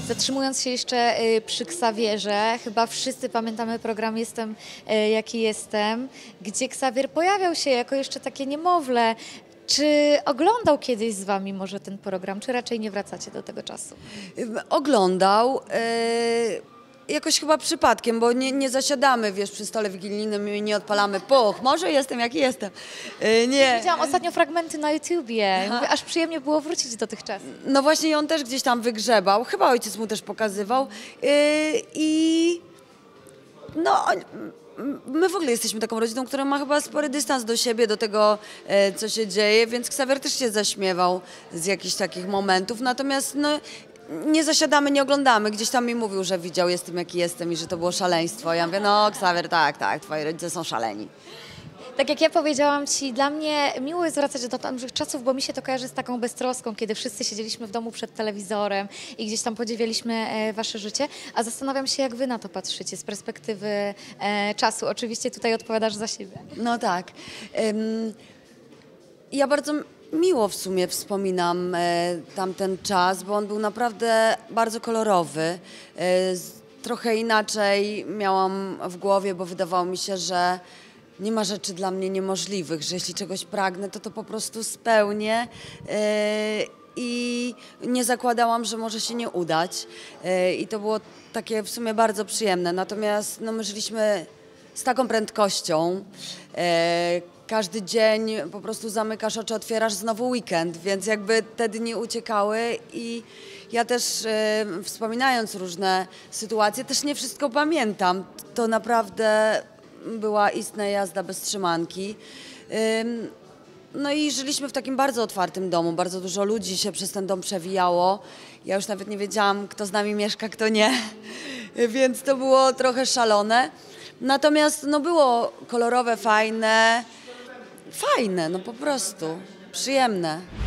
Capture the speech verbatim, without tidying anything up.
Zatrzymując się jeszcze y, przy Ksawierze, chyba wszyscy pamiętamy program Jestem y, jaki jestem, gdzie Ksawier pojawiał się jako jeszcze takie niemowlę. Czy oglądał kiedyś z wami może ten program, czy raczej nie wracacie do tego czasu? Oglądał, e, jakoś chyba przypadkiem, bo nie, nie zasiadamy, wiesz, przy stole wigilijnym i nie odpalamy, puch, może jestem jaki jestem. E, nie. Widziałam ostatnio fragmenty na YouTubie, mówię, aż przyjemnie było wrócić do tych czasów. No właśnie on też gdzieś tam wygrzebał, chyba ojciec mu też pokazywał e, i no... My w ogóle jesteśmy taką rodziną, która ma chyba spory dystans do siebie, do tego, e, co się dzieje, więc Ksawier też się zaśmiewał z jakichś takich momentów, natomiast no, nie zasiadamy, nie oglądamy. Gdzieś tam mi mówił, że widział Jestem jaki jestem i że to było szaleństwo. Ja mówię, no Ksawier, tak, tak, twoi rodzice są szaleni. Tak jak ja powiedziałam ci, dla mnie miło jest wracać do tamtych czasów, bo mi się to kojarzy z taką beztroską, kiedy wszyscy siedzieliśmy w domu przed telewizorem i gdzieś tam podziwialiśmy e, wasze życie, a zastanawiam się, jak wy na to patrzycie z perspektywy e, czasu. Oczywiście tutaj odpowiadasz za siebie. No tak. Ym, ja bardzo miło w sumie wspominam e, tamten czas, bo on był naprawdę bardzo kolorowy. E, z, trochę inaczej miałam w głowie, bo wydawało mi się, że nie ma rzeczy dla mnie niemożliwych, że jeśli czegoś pragnę, to to po prostu spełnię yy, i nie zakładałam, że może się nie udać yy, i to było takie w sumie bardzo przyjemne. Natomiast no, my żyliśmy z taką prędkością, yy, każdy dzień po prostu zamykasz oczy, otwierasz znowu weekend, więc jakby te dni uciekały i ja też yy, wspominając różne sytuacje, też nie wszystko pamiętam. To naprawdę była istna jazda bez trzymanki. No i żyliśmy w takim bardzo otwartym domu. Bardzo dużo ludzi się przez ten dom przewijało. Ja już nawet nie wiedziałam, kto z nami mieszka, kto nie. Więc to było trochę szalone. Natomiast no było kolorowe, fajne. Fajne, no po prostu. Przyjemne.